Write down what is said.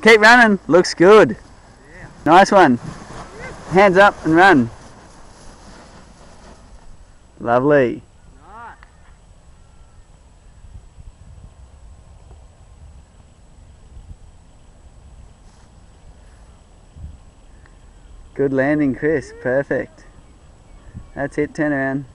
Keep running. Looks good. Yeah. Nice one. Hands up and run. Lovely. Nice. Good landing, Chris. Perfect. That's it. Turn around.